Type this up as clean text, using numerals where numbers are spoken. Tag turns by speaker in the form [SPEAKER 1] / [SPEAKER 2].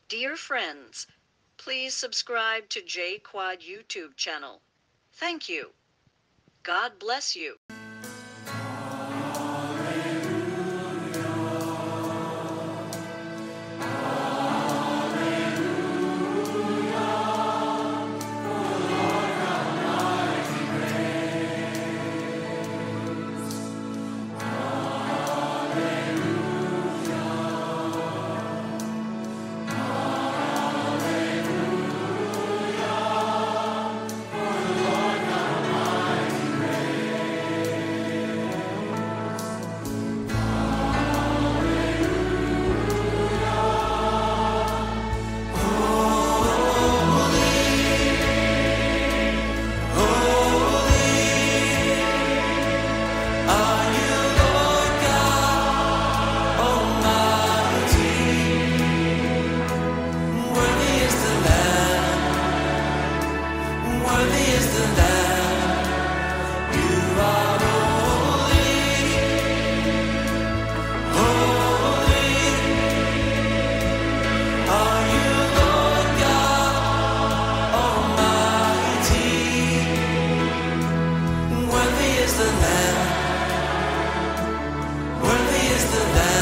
[SPEAKER 1] Dear friends, please subscribe to J Quad YouTube channel. Thank you. God bless you.
[SPEAKER 2] Worthy is the Lamb.